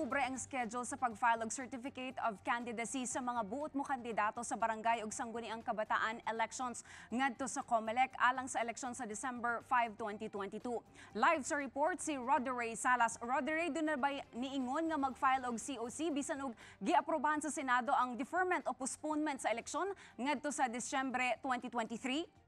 Oktubre ang schedule sa pag-file og Certificate of Candidacy sa mga buot mo kandidato sa barangay ug sangguniang kabataan elections ngadto sa COMELEC alang sa eleksyon sa December 5, 2022. Live sa report si Roderick Salas. Roderick, doon na ba niingon nga mag-file og COC bisan og giaprobahan sa Senado ang deferment o postponement sa eleksyon ngadto sa Disyembre 2023?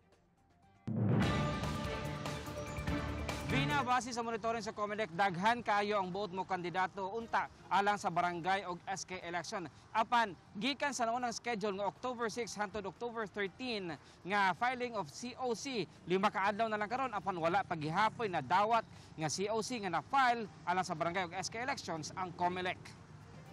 Base sa monitoring sa COMELEC, daghan kayo ang buot mo kandidato unta alang sa barangay o SK election. Apan, gikan sa naunang schedule nga October 6 hangtod October 13 nga filing of COC, 5 ka adlaw na lang karon apan wala pa gihapoy na dawat nga COC nga na-file alang sa barangay o SK elections ang COMELEC.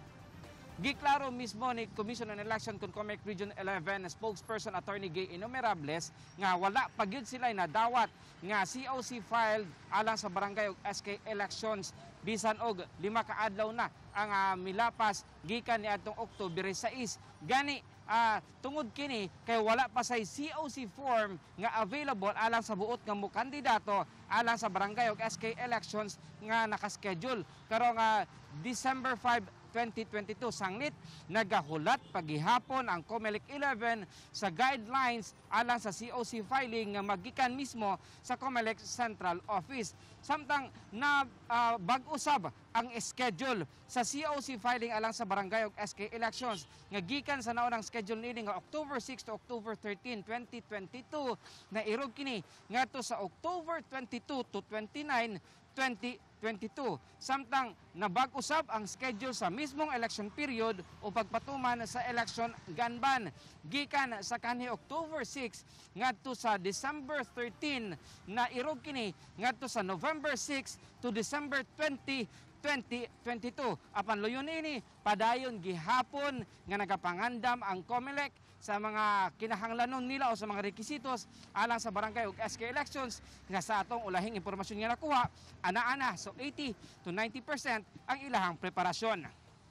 Giklaro mismo ni Commission on Election kung COMELEC Region 11 spokesperson Attorney Gay Innumerables nga wala pa gyud sila na dawat nga COC filed alang sa barangay ug SK elections bisan og 5 ka adlaw na ang milapas gikan niadtong Oktubre 6. Gani tungod kini kay wala pa say COC form nga available alang sa buot nga mo kandidato alang sa barangay ug SK elections nga nakaschedule karong December 5 2022 sangnit nagahulat pagihapon ang COMELEC 11 sa guidelines alang sa COC filing nga magikan mismo sa COMELEC Central Office. Samtang na bag-usab ang schedule sa COC filing alang sa barangay ug SK elections nga gikan sa naunang schedule nini nga October 6 to October 13, 2022 na irog kini ngadto sa October 22 to 29, 2022. Samtang nabag-usab ang schedule sa mismong election period o pagpatuman sa election ganban. Gikan sa kanhi October 6 ngadto sa December 13 na irog kini ngadto sa November 6 to December 20, 2022. Apan luyon ini padayon gihapon nga nagapangandam ang COMELEC sa mga kinahanglanon nila o sa mga rekisitos alang sa barangay ug SK elections nga sa atong ulahing impormasyon nga nakuha ana-ana so 80 to 90% ang ilahang preparasyon.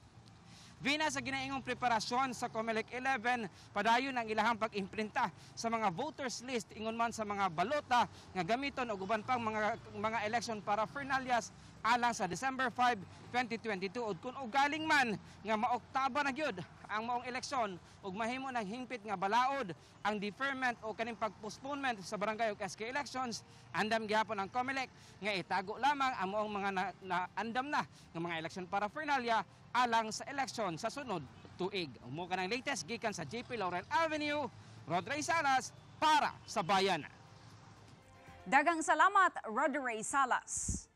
Vina sa ginaingong preparasyon sa COMELEC 11, padayon ang ilahang pag-imprinta sa mga voters list ingon man sa mga balota nga gamiton o uban pang mga election paraphernalias alang sa December 5, 2022 ug kun galing man nga maoktaba na gyud ang maong eleksyon ug mahimo ng hingpit nga balaod ang deferment o kaning pag-postponement sa barangay ug SK elections, andam gihapon ang COMELEC nga itago lamang ang maong mga naandam na nga mga election paraphernalia alang sa eleksyon sa sunod tuig. Umo ka ng latest gikan sa JP Laurel Avenue, Roderick Salas para sa Bayan. Daghang salamat, Roderick Salas.